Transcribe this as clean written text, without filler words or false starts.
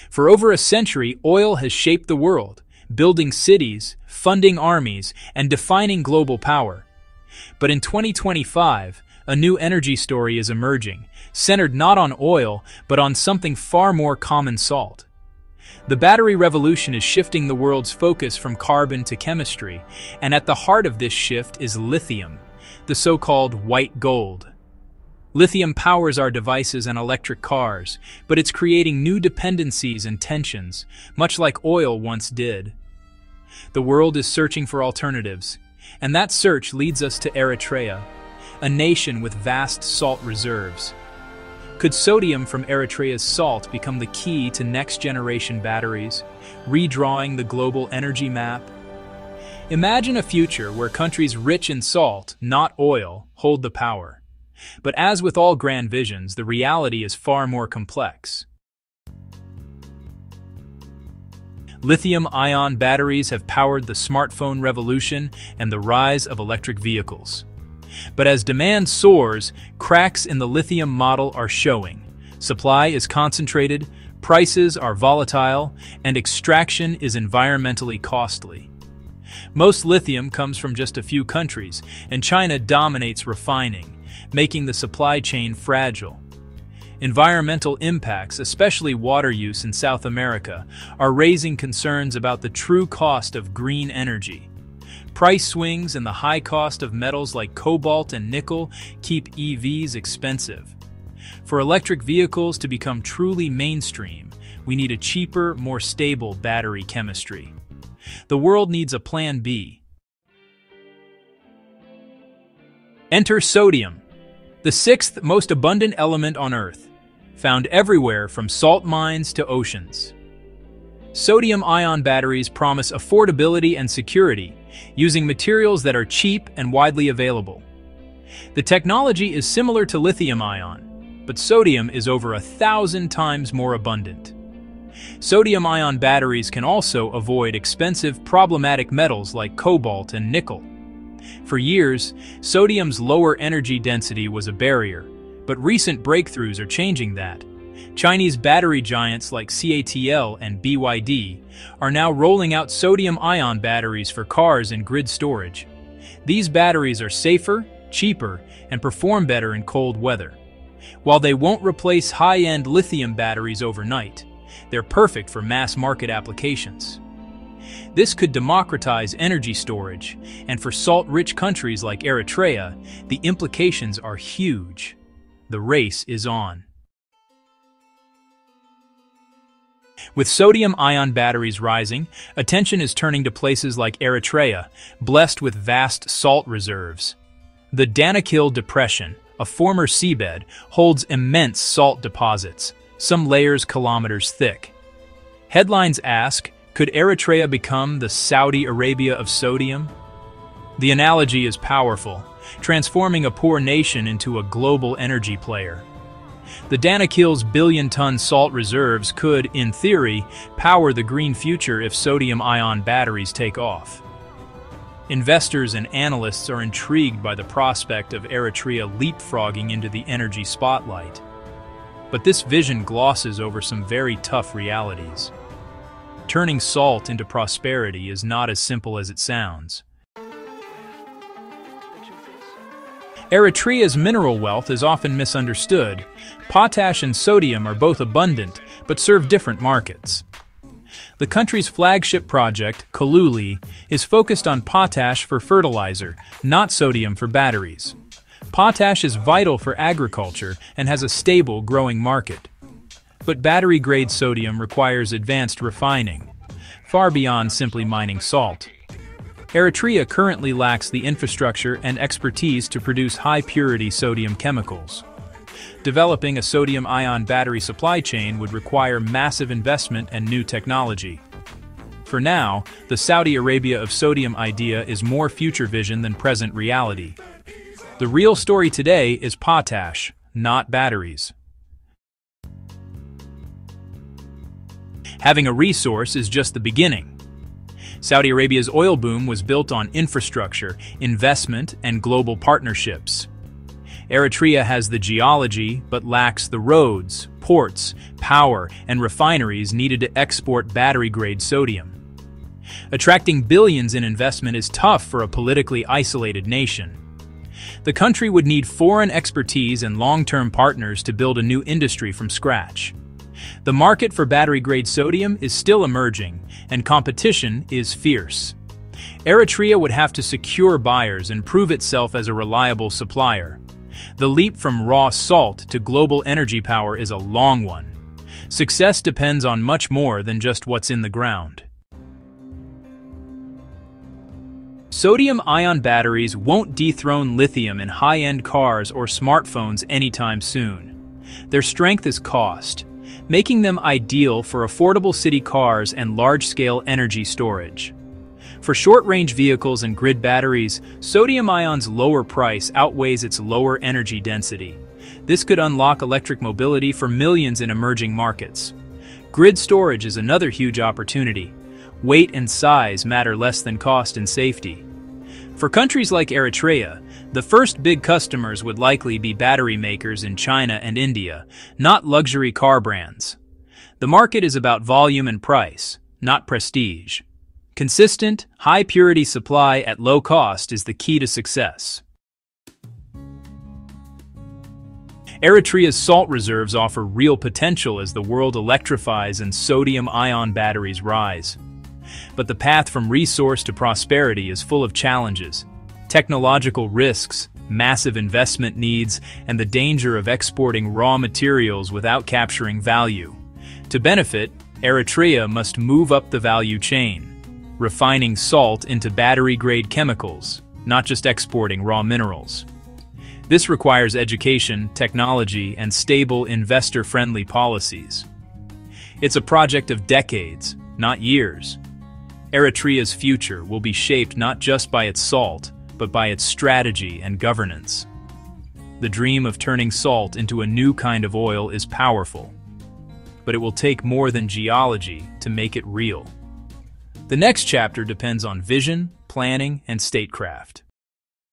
For over a century, oil has shaped the world, building cities, funding armies, and defining global power. But in 2025, a new energy story is emerging, centered not on oil, but on something far more common: salt. The battery revolution is shifting the world's focus from carbon to chemistry, and at the heart of this shift is lithium, the so-called white gold. Lithium powers our devices and electric cars, but it's creating new dependencies and tensions, much like oil once did. The world is searching for alternatives, and that search leads us to Eritrea, a nation with vast salt reserves. Could sodium from Eritrea's salt become the key to next-generation batteries, redrawing the global energy map? Imagine a future where countries rich in salt, not oil, hold the power. But as with all grand visions, the reality is far more complex. Lithium-ion batteries have powered the smartphone revolution and the rise of electric vehicles. But as demand soars, cracks in the lithium model are showing. Supply is concentrated, prices are volatile, and extraction is environmentally costly. Most lithium comes from just a few countries, and China dominates refining, making the supply chain fragile. Environmental impacts, especially water use in South America, are raising concerns about the true cost of green energy. Price swings and the high cost of metals like cobalt and nickel keep EVs expensive. For electric vehicles to become truly mainstream, we need a cheaper, more stable battery chemistry. The world needs a plan B. Enter sodium, the sixth most abundant element on Earth, found everywhere from salt mines to oceans. Sodium-ion batteries promise affordability and security, using materials that are cheap and widely available. The technology is similar to lithium-ion, but sodium is over 1,000 times more abundant. Sodium-ion batteries can also avoid expensive, problematic metals like cobalt and nickel. For years, sodium's lower energy density was a barrier, but recent breakthroughs are changing that. Chinese battery giants like CATL and BYD are now rolling out sodium-ion batteries for cars and grid storage. These batteries are safer, cheaper, and perform better in cold weather. While they won't replace high-end lithium batteries overnight, they're perfect for mass-market applications. This could democratize energy storage, and for salt-rich countries like Eritrea, the implications are huge. The race is on. With sodium-ion batteries rising, attention is turning to places like Eritrea, blessed with vast salt reserves. The Danakil Depression, a former seabed, holds immense salt deposits, some layers kilometers thick. Headlines ask, could Eritrea become the Saudi Arabia of sodium? The analogy is powerful, transforming a poor nation into a global energy player. The Danakil's billion-ton salt reserves could, in theory, power the green future if sodium-ion batteries take off. Investors and analysts are intrigued by the prospect of Eritrea leapfrogging into the energy spotlight. But this vision glosses over some very tough realities. Turning salt into prosperity is not as simple as it sounds. Eritrea's mineral wealth is often misunderstood. Potash and sodium are both abundant, but serve different markets. The country's flagship project, Koluli, is focused on potash for fertilizer, not sodium for batteries. Potash is vital for agriculture and has a stable, growing market. But battery-grade sodium requires advanced refining, far beyond simply mining salt. Eritrea currently lacks the infrastructure and expertise to produce high-purity sodium chemicals. Developing a sodium-ion battery supply chain would require massive investment and new technology. For now, the Saudi Arabia of sodium idea is more future vision than present reality. The real story today is potash, not batteries. Having a resource is just the beginning. Saudi Arabia's oil boom was built on infrastructure, investment, and global partnerships. Eritrea has the geology but lacks the roads, ports, power, and refineries needed to export battery-grade sodium. Attracting billions in investment is tough for a politically isolated nation. The country would need foreign expertise and long-term partners to build a new industry from scratch. The market for battery-grade sodium is still emerging, and competition is fierce. Eritrea would have to secure buyers and prove itself as a reliable supplier. The leap from raw salt to global energy power is a long one. Success depends on much more than just what's in the ground. Sodium-ion batteries won't dethrone lithium in high-end cars or smartphones anytime soon. Their strength is cost, making them ideal for affordable city cars and large-scale energy storage. For short-range vehicles and grid batteries, sodium-ion's lower price outweighs its lower energy density. This could unlock electric mobility for millions in emerging markets. Grid storage is another huge opportunity. Weight and size matter less than cost and safety. For countries like Eritrea, the first big customers would likely be battery makers in China and India, not luxury car brands. The market is about volume and price, not prestige. Consistent, high-purity supply at low cost is the key to success. Eritrea's salt reserves offer real potential as the world electrifies and sodium-ion batteries rise. But the path from resource to prosperity is full of challenges. Technological risks, massive investment needs, and the danger of exporting raw materials without capturing value. To benefit, Eritrea must move up the value chain, refining salt into battery-grade chemicals, not just exporting raw minerals. This requires education, technology, and stable, investor-friendly policies. It's a project of decades, not years. Eritrea's future will be shaped not just by its salt, but by its strategy and governance. The dream of turning salt into a new kind of oil is powerful, but it will take more than geology to make it real. The next chapter depends on vision, planning, and statecraft.